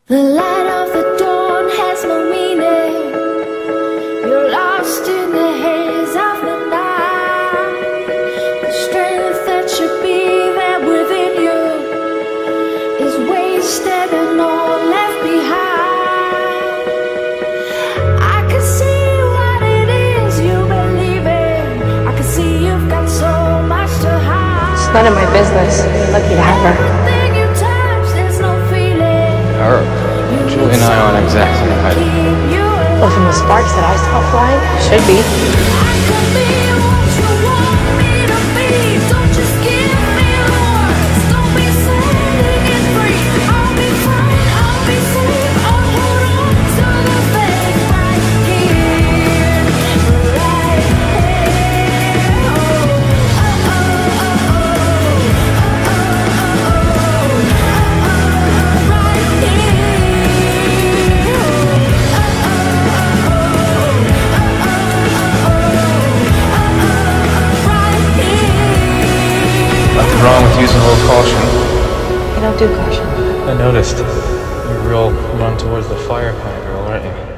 The light of the dawn has no meaning. You're lost in the haze of the night. The strength that should be there within you is wasted and all left behind. I can see what it is you believe in. I can see you've got so much to hide. It's none of my business. Lucky to have her. Everything you touch, there's no feeling. Her. Julie and I aren't exactly height. Well, from the sparks that I saw flying, should be. I could be what you want me to be. Don't just give me words. Don't be setting it free. I'll be fine, I'll be safe. I'll hold on to the faith right here, right here. Nothing wrong with using a little caution. You don't do caution. I noticed. You're real run towards the fire kind of girl, aren't you?